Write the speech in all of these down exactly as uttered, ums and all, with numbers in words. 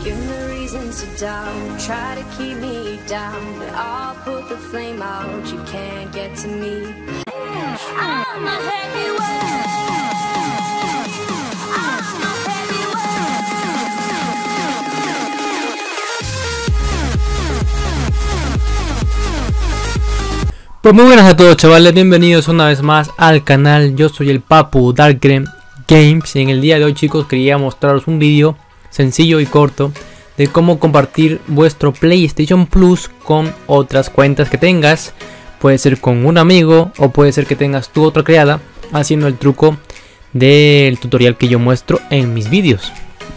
Give me reasons to doubt, try to keep me down, but I'll put the flame out, you can't get to me. I'm a heavyweight. I'm a heavyweight. Pues muy buenas a todos, chavales, bienvenidos una vez más al canal. Yo soy el Papu Darkgren Games y en el día de hoy, chicos, quería mostraros un vídeo sencillo y corto de cómo compartir vuestro PlayStation Plus con otras cuentas que tengas. Puede ser con un amigo o puede ser que tengas tu otra creada, haciendo el truco del tutorial que yo muestro en mis vídeos.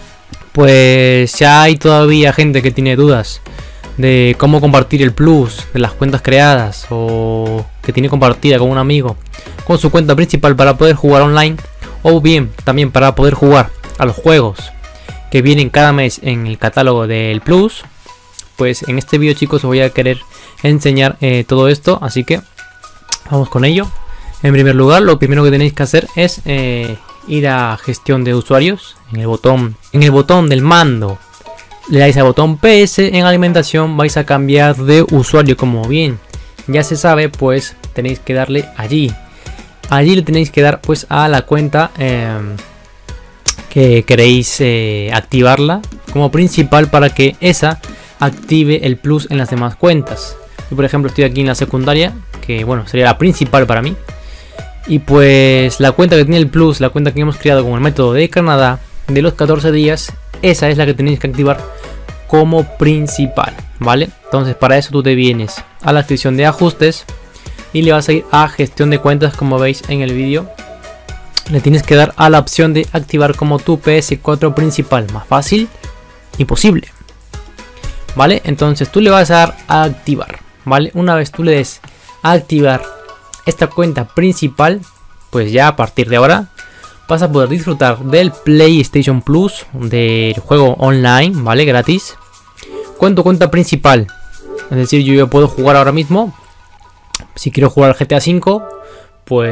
Pues ya hay todavía gente que tiene dudas de cómo compartir el plus de las cuentas creadas, o que tiene compartida con un amigo con su cuenta principal para poder jugar online, o bien también para poder jugar a los juegos que vienen cada mes en el catálogo del plus. Pues en este vídeo, chicos, os voy a querer enseñar eh, todo esto, así que vamos con ello. En primer lugar, lo primero que tenéis que hacer es eh, ir a gestión de usuarios. En el botón en el botón del mando le dais al botón P S. En alimentación vais a cambiar de usuario, como bien ya se sabe, pues tenéis que darle allí. Allí le tenéis que dar pues a la cuenta eh, que queréis eh, activarla como principal, para que esa active el plus en las demás cuentas. Yo, por ejemplo, estoy aquí en la secundaria, que bueno, sería la principal para mí. Y pues la cuenta que tiene el plus, la cuenta que hemos creado con el método de Canadá de los catorce días, esa es la que tenéis que activar como principal, ¿vale? Entonces, para eso tú te vienes a la sección de ajustes y le vas a ir a gestión de cuentas, como veis en el vídeo. Le tienes que dar a la opción de activar como tu P S cuatro principal. Más fácil imposible, ¿vale? Entonces tú le vas a dar a activar, ¿vale? Una vez tú le des a activar esta cuenta principal, pues ya a partir de ahora vas a poder disfrutar del PlayStation Plus, del juego online, ¿vale? Gratis, con tu cuenta principal. Es decir, yo, yo puedo jugar ahora mismo. Si quiero jugar al G T A cinco, pues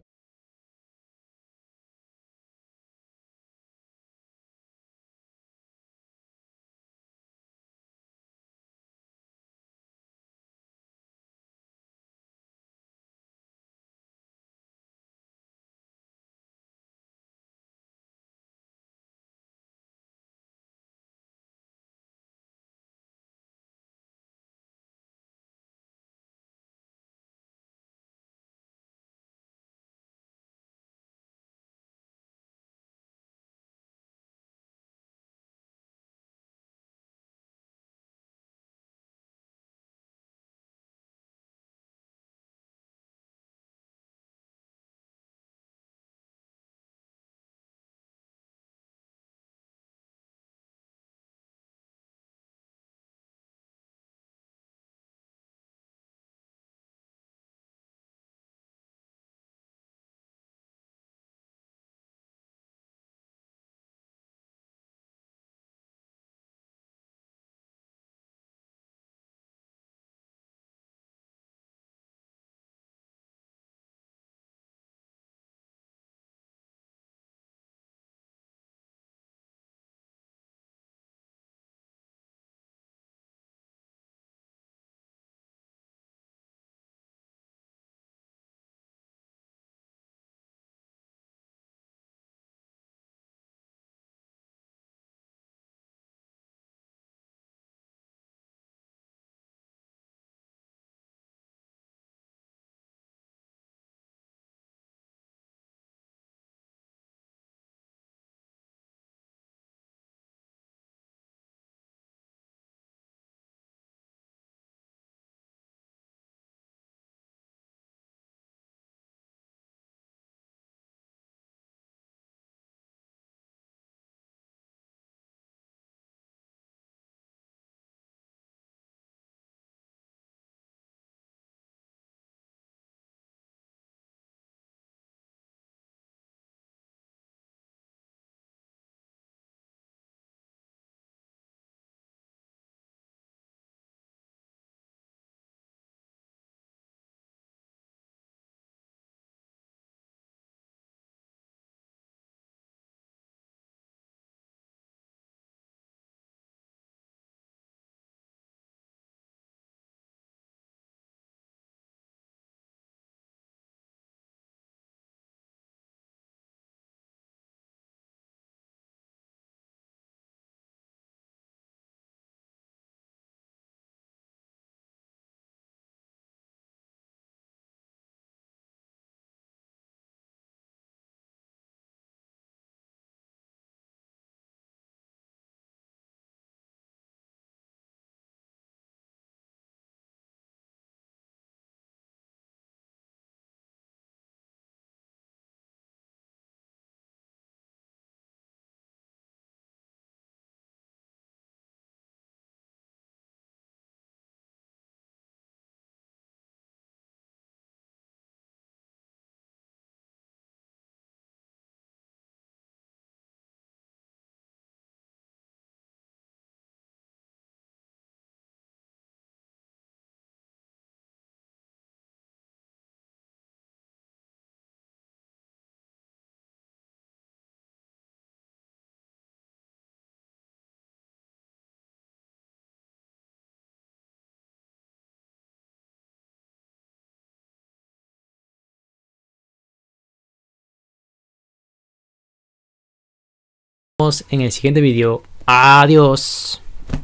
vemos en el siguiente video. Adiós.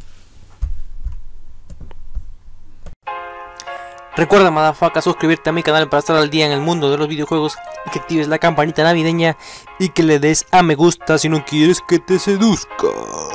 Recuerda, motherfucker, suscribirte a mi canal para estar al día en el mundo de los videojuegos y que actives la campanita navideña y que le des a me gusta si no quieres que te seduzca.